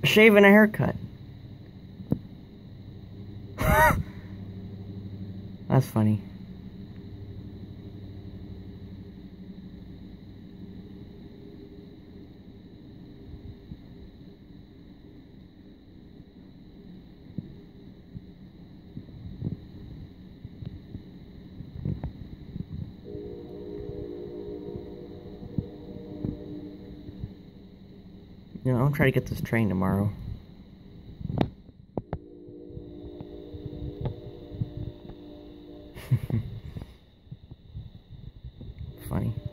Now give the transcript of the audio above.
shave and a haircut. That's funny. You know, I'll try to get this train tomorrow. Funny.